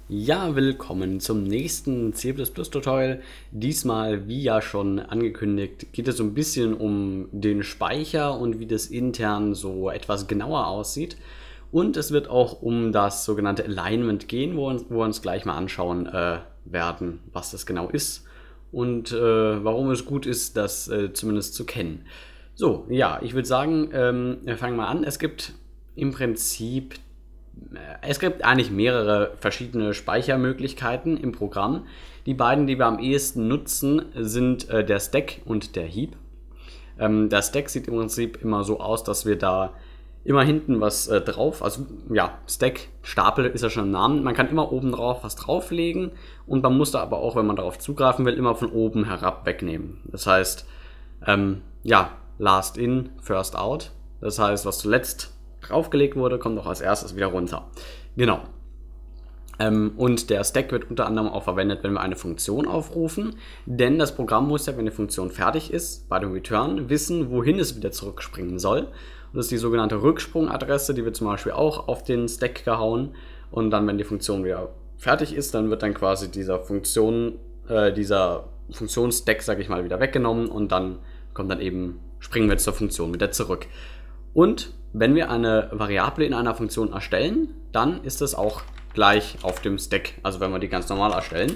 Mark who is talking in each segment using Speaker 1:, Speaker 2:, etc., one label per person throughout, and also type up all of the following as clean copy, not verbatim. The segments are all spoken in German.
Speaker 1: Ja, willkommen zum nächsten C++-Tutorial. Diesmal, wie ja schon angekündigt, geht es so ein bisschen um den Speicher und wie das intern so etwas genauer aussieht. Und es wird auch um das sogenannte Alignment gehen, wo wir uns gleich mal anschauen werden, was das genau ist und warum es gut ist, das zumindest zu kennen. So, ja, ich würde sagen, wir fangen mal an. Es gibt eigentlich mehrere verschiedene Speichermöglichkeiten im Programm. Die beiden, die wir am ehesten nutzen, sind der Stack und der Heap. Der Stack sieht im Prinzip immer so aus, dass wir da immer hinten was drauf, also ja, Stack, Stapel ist ja schon im Namen, man kann immer oben drauf was drauflegen und man muss da aber auch, wenn man darauf zugreifen will, immer von oben herab wegnehmen. Das heißt, ja, last in, first out. Das heißt, was zuletzt draufgelegt wurde, kommt auch als erstes wieder runter. Genau. Und der Stack wird unter anderem auch verwendet, wenn wir eine Funktion aufrufen, denn das Programm muss ja, wenn die Funktion fertig ist, bei dem Return wissen, wohin es wieder zurückspringen soll. Und das ist die sogenannte Rücksprungadresse, die wird zum Beispiel auch auf den Stack gehauen und dann, wenn die Funktion wieder fertig ist, dann wird dann quasi dieser Funktionsstack, sage ich mal, wieder weggenommen und dann kommt dann eben, springen wir zur Funktion wieder zurück. Und wenn wir eine Variable in einer Funktion erstellen, dann ist es auch gleich auf dem Stack, also wenn wir die ganz normal erstellen.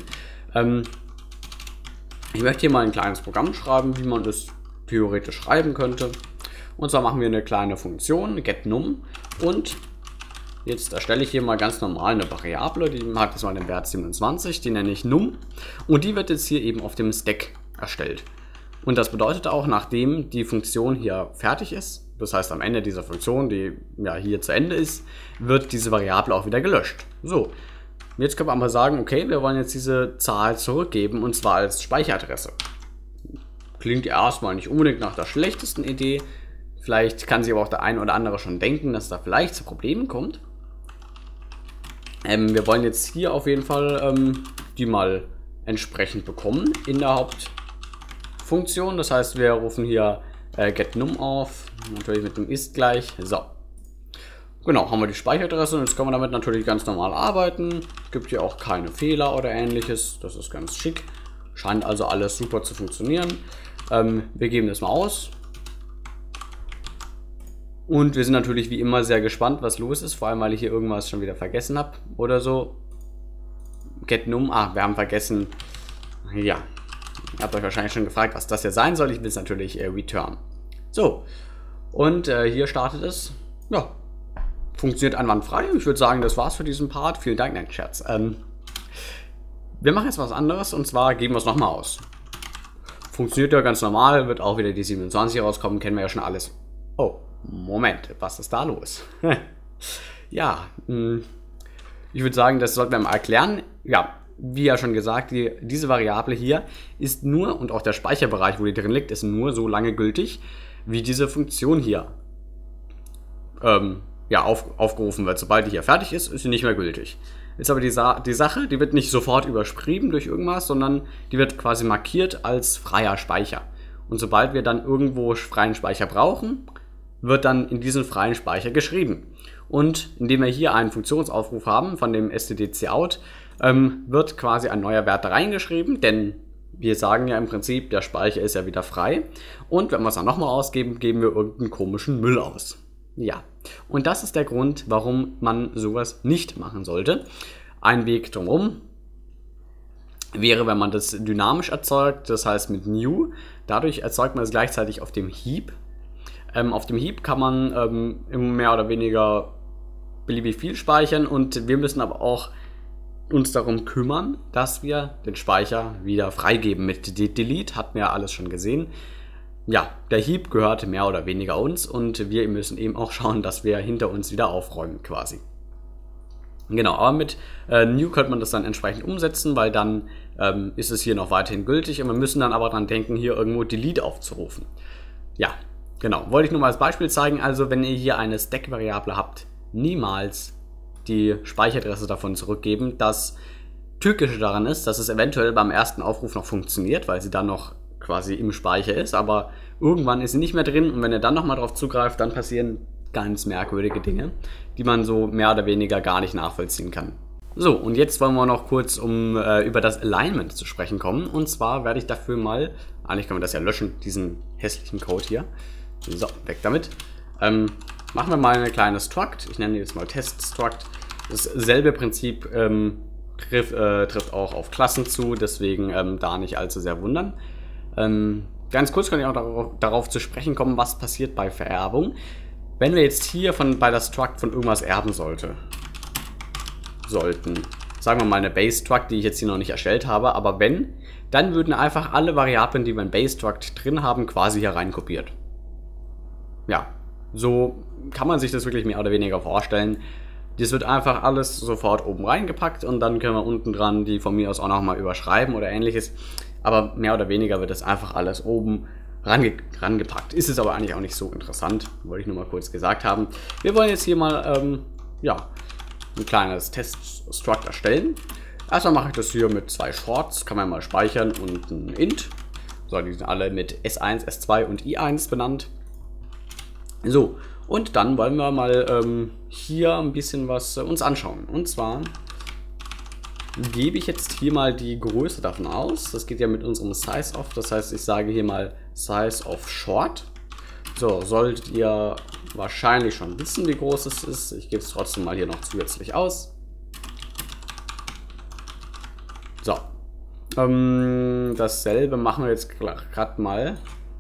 Speaker 1: Ich möchte hier mal ein kleines Programm schreiben, wie man das theoretisch schreiben könnte. Und zwar machen wir eine kleine Funktion, getNum, und jetzt erstelle ich hier mal ganz normal eine Variable, die hat jetzt mal den Wert 27, die nenne ich num, und die wird jetzt hier eben auf dem Stack erstellt. Und das bedeutet auch, nachdem die Funktion hier fertig ist, das heißt am Ende dieser Funktion, die ja hier zu Ende ist, wird diese Variable auch wieder gelöscht. So, jetzt können wir mal sagen, okay, wir wollen jetzt diese Zahl zurückgeben und zwar als Speicheradresse. Klingt ja erstmal nicht unbedingt nach der schlechtesten Idee. Vielleicht kann sich aber auch der ein oder andere schon denken, dass da vielleicht zu Problemen kommt. Wir wollen jetzt hier auf jeden Fall die mal entsprechend bekommen in der Hauptfunktion. Das heißt, wir rufen hier getNum auf, natürlich mit dem ist gleich. So, genau, haben wir die Speicheradresse und jetzt können wir damit natürlich ganz normal arbeiten. Es gibt hier auch keine Fehler oder ähnliches, das ist ganz schick. Scheint also alles super zu funktionieren. Wir geben das mal aus. Und wir sind natürlich wie immer sehr gespannt, was los ist, vor allem weil ich hier irgendwas schon wieder vergessen habe oder so. getNum, wir haben vergessen, ja. Ihr habt euch wahrscheinlich schon gefragt, was das hier sein soll. Ich will es natürlich return. So, und hier startet es. Ja, funktioniert einwandfrei. Ich würde sagen, das war's für diesen Part. Vielen Dank, nein, Scherz. Wir machen jetzt was anderes und zwar geben wir es nochmal aus. Funktioniert ja ganz normal, wird auch wieder die 27 rauskommen, kennen wir ja schon alles. Oh, Moment, was ist da los? Ja, ich würde sagen, das sollten wir mal erklären. Ja, wie ja schon gesagt, diese Variable hier ist nur, und auch der Speicherbereich, wo die drin liegt, ist nur so lange gültig, wie diese Funktion hier ja, aufgerufen wird. Sobald die hier fertig ist, ist sie nicht mehr gültig. Ist aber die Sache, die wird nicht sofort überschrieben durch irgendwas, sondern die wird quasi markiert als freier Speicher. Und sobald wir dann irgendwo freien Speicher brauchen, wird dann in diesen freien Speicher geschrieben. Und indem wir hier einen Funktionsaufruf haben von dem stdcout, wird quasi ein neuer Wert da reingeschrieben, denn wir sagen ja im Prinzip, der Speicher ist ja wieder frei. Und wenn wir es dann nochmal ausgeben, geben wir irgendeinen komischen Müll aus. Ja, und das ist der Grund, warum man sowas nicht machen sollte. Ein Weg drumherum wäre, wenn man das dynamisch erzeugt, das heißt mit new. Dadurch erzeugt man es gleichzeitig auf dem Heap. Auf dem Heap kann man mehr oder weniger beliebig viel speichern und wir müssen aber auch uns darum kümmern, dass wir den Speicher wieder freigeben. Mit delete hatten wir ja alles schon gesehen. Ja, der Heap gehört mehr oder weniger uns und wir müssen eben auch schauen, dass wir hinter uns wieder aufräumen quasi. Genau, aber mit new könnte man das dann entsprechend umsetzen, weil dann ist es hier noch weiterhin gültig und wir müssen dann aber dran denken, hier irgendwo delete aufzurufen. Ja, genau, wollte ich nur mal als Beispiel zeigen. Also wenn ihr hier eine Stack-Variable habt, niemals die Speicheradresse davon zurückgeben. Das Tückische daran ist, dass es eventuell beim ersten Aufruf noch funktioniert, weil sie dann noch quasi im Speicher ist, aber irgendwann ist sie nicht mehr drin und wenn ihr dann nochmal drauf zugreift, dann passieren ganz merkwürdige Dinge, die man so mehr oder weniger gar nicht nachvollziehen kann. So, und jetzt wollen wir noch kurz über das Alignment zu sprechen kommen. Und zwar werde ich dafür mal, eigentlich können wir das ja löschen, diesen hässlichen Code hier. So, weg damit. Machen wir mal eine kleine Struct. Ich nenne die jetzt mal Test-Struct. Dasselbe Prinzip trifft auch auf Klassen zu, deswegen da nicht allzu sehr wundern. Ganz kurz kann ich auch darauf zu sprechen kommen, was passiert bei Vererbung. Wenn wir jetzt hier bei der Struct von irgendwas erben sollten, sagen wir mal eine Base-Struct, die ich jetzt hier noch nicht erstellt habe, aber wenn, dann würden einfach alle Variablen, die wir in Base-Struct drin haben, quasi hier rein kopiert. Ja, so kann man sich das wirklich mehr oder weniger vorstellen. Das wird einfach alles sofort oben reingepackt und dann können wir unten dran die von mir aus auch nochmal überschreiben oder ähnliches. Aber mehr oder weniger wird das einfach alles oben rangepackt. Ist es aber eigentlich auch nicht so interessant, wollte ich nur mal kurz gesagt haben. Wir wollen jetzt hier mal, ja, ein kleines Test-Struct erstellen. Erstmal mache ich das hier mit 2 Shorts, kann man mal speichern, und ein Int. So, die sind alle mit S1, S2 und I1 benannt. So, und dann wollen wir mal hier ein bisschen was uns anschauen. Und zwar gebe ich jetzt hier mal die Größe davon aus. Das geht ja mit unserem Size of. Das heißt, ich sage hier mal Size of Short. So, solltet ihr wahrscheinlich schon wissen, wie groß es ist. Ich gebe es trotzdem mal hier noch zusätzlich aus. So. Dasselbe machen wir jetzt gerade mal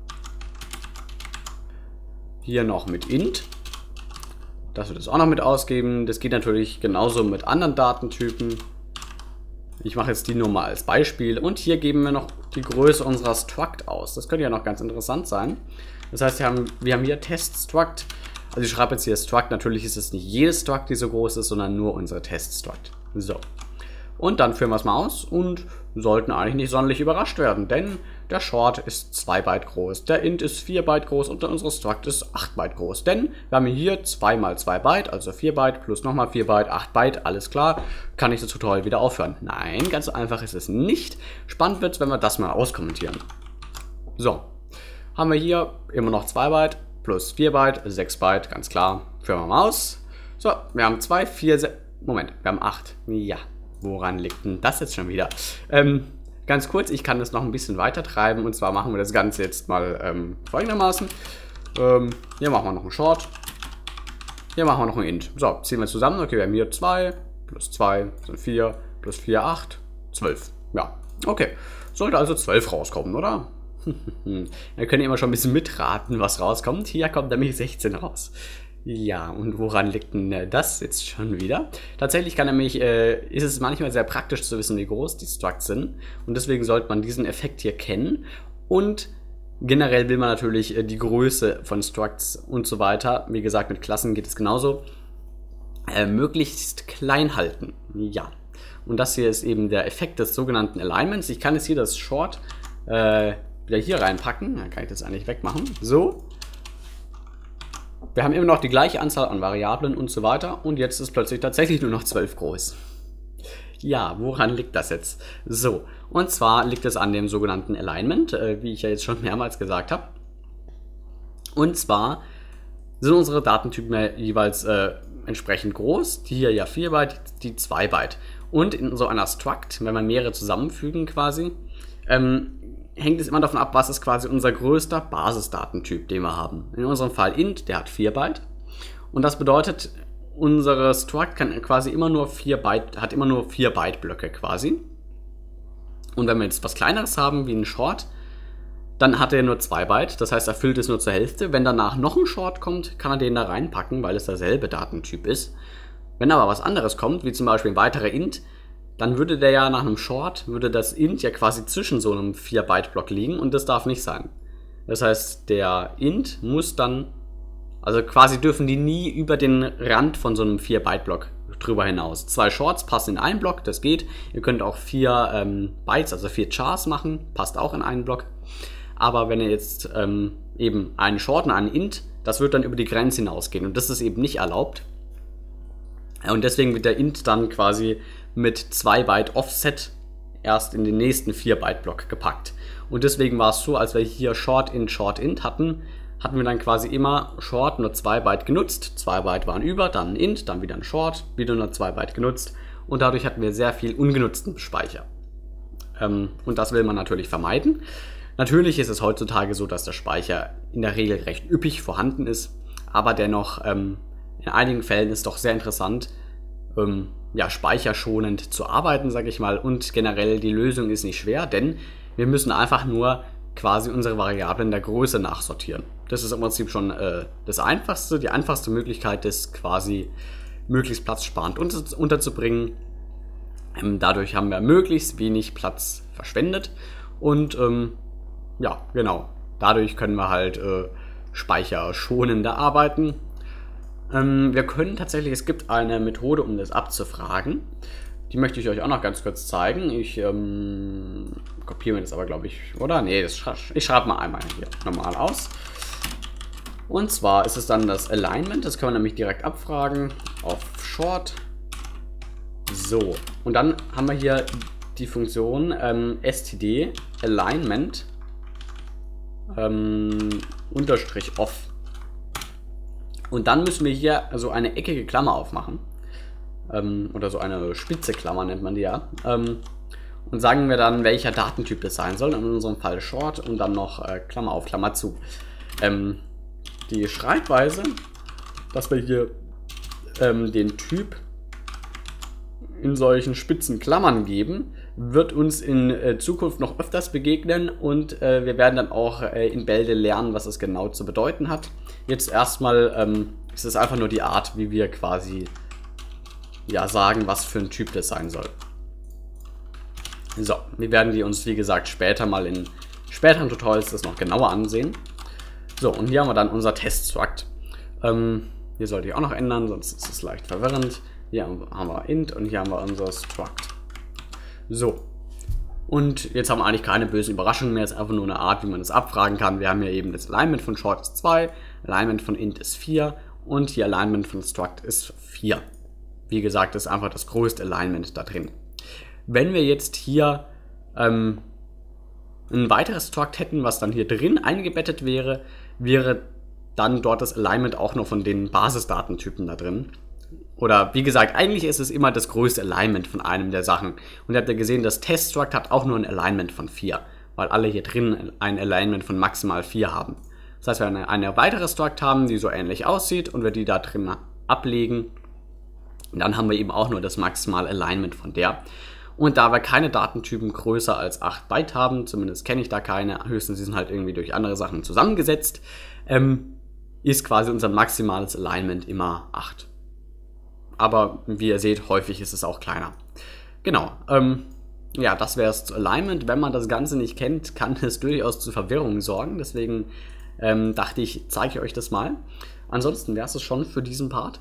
Speaker 1: hier noch mit int. Das wird es auch noch mit ausgeben. Das geht natürlich genauso mit anderen Datentypen. Ich mache jetzt die nur mal als Beispiel. Und hier geben wir noch die Größe unserer Struct aus. Das könnte ja noch ganz interessant sein. Das heißt, wir haben hier Test-Struct. Also ich schreibe jetzt hier Struct. Natürlich ist es nicht jedes Struct, die so groß ist, sondern nur unsere Test-Struct. So. Und dann führen wir es mal aus und sollten eigentlich nicht sonderlich überrascht werden, denn der Short ist 2 Byte groß, der Int ist 4 Byte groß und unsere Struct ist 8 Byte groß. Denn wir haben hier 2 mal 2 Byte, also 4 Byte plus nochmal 4 Byte, 8 Byte, alles klar. Kann ich das Tutorial wieder aufhören? Nein, ganz so einfach ist es nicht. Spannend wird es, wenn wir das mal auskommentieren. So, haben wir hier immer noch 2 Byte plus 4 Byte, 6 Byte, ganz klar. Führen wir mal aus. So, wir haben 2, 4, 6, Moment, wir haben 8. Ja. Woran liegt denn das jetzt schon wieder? Ganz kurz, ich kann das noch ein bisschen weiter treiben. Und zwar machen wir das Ganze jetzt mal folgendermaßen. Hier machen wir noch einen Short. Hier machen wir noch ein Int. So, ziehen wir zusammen. Okay, wir haben hier 2 plus 2 sind 4 plus 4, 8, 12. Ja, okay. Sollte also 12 rauskommen, oder? Dann könnt ihr immer schon ein bisschen mitraten, was rauskommt. Hier kommt nämlich 16 raus. Ja, und woran liegt denn das jetzt schon wieder? Tatsächlich ist es manchmal sehr praktisch zu wissen, wie groß die Structs sind. Und deswegen sollte man diesen Effekt hier kennen. Und generell will man natürlich die Größe von Structs und so weiter, wie gesagt, mit Klassen geht es genauso, möglichst klein halten. Ja, und das hier ist eben der Effekt des sogenannten Alignments. Ich kann jetzt hier das Short wieder hier reinpacken. Dann kann ich das eigentlich wegmachen. So. Wir haben immer noch die gleiche Anzahl an Variablen und so weiter. Und jetzt ist plötzlich tatsächlich nur noch 12 groß. Ja, woran liegt das jetzt? So, und zwar liegt es an dem sogenannten Alignment, wie ich ja jetzt schon mehrmals gesagt habe. Und zwar sind unsere Datentypen ja jeweils entsprechend groß. Die hier ja 4 Byte, die 2 Byte. Und in so einer Struct, wenn wir mehrere zusammenfügen quasi, hängt es immer davon ab, was ist quasi unser größter Basisdatentyp, den wir haben. In unserem Fall int, der hat 4 Byte. Und das bedeutet, unsere Struct kann quasi immer nur 4 Byte, hat immer nur 4 Byte Blöcke quasi. Und wenn wir jetzt was Kleineres haben, wie ein Short, dann hat er nur 2 Byte. Das heißt, er füllt es nur zur Hälfte. Wenn danach noch ein Short kommt, kann er den da reinpacken, weil es derselbe Datentyp ist. Wenn aber was anderes kommt, wie zum Beispiel ein weiterer int, dann würde der ja nach einem Short, würde das int ja quasi zwischen so einem 4 Byte Block liegen und das darf nicht sein. Das heißt, der int muss dann, also quasi dürfen die nie über den Rand von so einem 4 Byte Block drüber hinaus. 2 Shorts passen in einen Block, das geht. Ihr könnt auch 4 Bytes, also 4 Chars machen, passt auch in einen Block. Aber wenn ihr jetzt eben einen Short und einen int, das wird dann über die Grenze hinausgehen und das ist eben nicht erlaubt. Und deswegen wird der int dann quasi mit 2 Byte Offset erst in den nächsten 4 Byte Block gepackt. Und deswegen war es so, als wir hier Short int hatten wir dann quasi immer Short nur 2 Byte genutzt. 2 Byte waren über, dann ein int, dann wieder ein Short, wieder nur 2 Byte genutzt. und dadurch hatten wir sehr viel ungenutzten Speicher. Und das will man natürlich vermeiden. Natürlich ist es heutzutage so, dass der Speicher in der Regel recht üppig vorhanden ist, aber dennoch in einigen Fällen ist es doch sehr interessant, ja, speicherschonend zu arbeiten, sage ich mal, und generell die Lösung ist nicht schwer, denn wir müssen einfach nur quasi unsere Variablen der Größe nachsortieren. Das ist im Prinzip schon die einfachste Möglichkeit, das quasi möglichst platzsparend unterzubringen. Dadurch haben wir möglichst wenig Platz verschwendet und ja, genau, dadurch können wir halt speicherschonender arbeiten. Wir können tatsächlich, es gibt eine Methode, um das abzufragen. Die möchte ich euch auch noch ganz kurz zeigen. Ich kopiere mir das aber, glaube ich, oder? Nee, ich schreibe mal einmal hier normal aus. Und zwar ist es dann das Alignment, das können wir nämlich direkt abfragen auf Short. So, und dann haben wir hier die Funktion std Alignment unterstrich off. Und dann müssen wir hier so eine eckige Klammer aufmachen. Oder so eine spitze Klammer nennt man die ja. Und sagen wir dann, welcher Datentyp das sein soll. In unserem Fall Short und dann noch Klammer auf, Klammer zu. Die Schreibweise, dass wir hier den Typ in solchen spitzen Klammern geben, wird uns in Zukunft noch öfters begegnen und wir werden dann auch in Bälde lernen, was es genau zu bedeuten hat. Jetzt erstmal ist es einfach nur die Art, wie wir quasi ja, sagen, was für ein Typ das sein soll. So, wir werden die uns, wie gesagt, später mal in späteren Tutorials das noch genauer ansehen. So, und hier haben wir dann unser Test-Struct. Hier sollte ich auch noch ändern, sonst ist es leicht verwirrend. Hier haben wir int und hier haben wir unser Struct. So, und jetzt haben wir eigentlich keine bösen Überraschungen mehr. Es ist einfach nur eine Art, wie man das abfragen kann. Wir haben hier eben das Alignment von Short ist 2, Alignment von int ist 4 und die Alignment von Struct ist 4. Wie gesagt, das ist einfach das größte Alignment da drin. Wenn wir jetzt hier ein weiteres Struct hätten, was dann hier drin eingebettet wäre, wäre dann dort das Alignment auch noch von den Basisdatentypen da drin. Oder wie gesagt, eigentlich ist es immer das größte Alignment von einem der Sachen. Und ihr habt ja gesehen, das Test-Struct hat auch nur ein Alignment von 4, weil alle hier drin ein Alignment von maximal 4 haben. Das heißt, wenn wir eine weitere Struct haben, die so ähnlich aussieht und wir die da drin ablegen, dann haben wir eben auch nur das maximale Alignment von der. Und da wir keine Datentypen größer als 8 Byte haben, zumindest kenne ich da keine, höchstens sie sind halt irgendwie durch andere Sachen zusammengesetzt, ist quasi unser maximales Alignment immer 8. Aber wie ihr seht, häufig ist es auch kleiner. Genau, ja, das wäre es zu Alignment. Wenn man das Ganze nicht kennt, kann es durchaus zu Verwirrung sorgen. Deswegen dachte ich, zeige ich euch das mal. Ansonsten wäre es schon für diesen Part.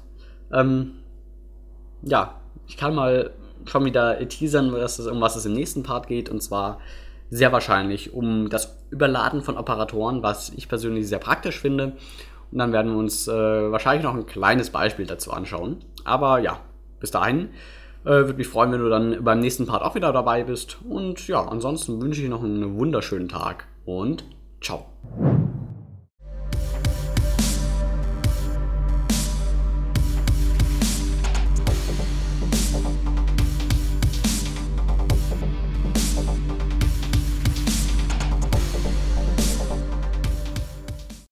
Speaker 1: Ja, ich kann mal schon wieder teasern, um was es im nächsten Part geht. Und zwar sehr wahrscheinlich um das Überladen von Operatoren, was ich persönlich sehr praktisch finde. Und dann werden wir uns wahrscheinlich noch ein kleines Beispiel dazu anschauen. Aber ja, bis dahin würde mich freuen, wenn du dann beim nächsten Part auch wieder dabei bist. Und ja, ansonsten wünsche ich noch einen wunderschönen Tag und ciao.